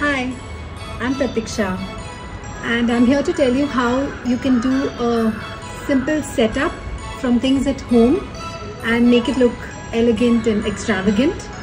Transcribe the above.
Hi, I'm Pratiksha and I'm here to tell you how you can do a simple setup from things at home and make it look elegant and extravagant.